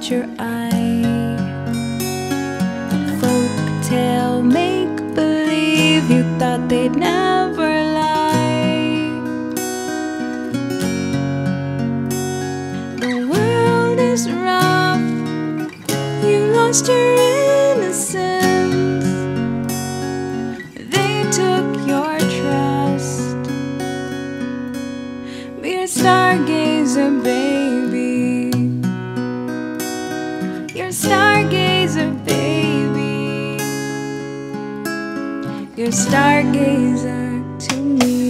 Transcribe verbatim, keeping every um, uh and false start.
caught your eye. Folktale, make-believe, you thought they'd never lie. The world is rough, you lost your innocence. They took your trust. Be a stargazer, baby. You're a stargazer, baby. You're a stargazer to me.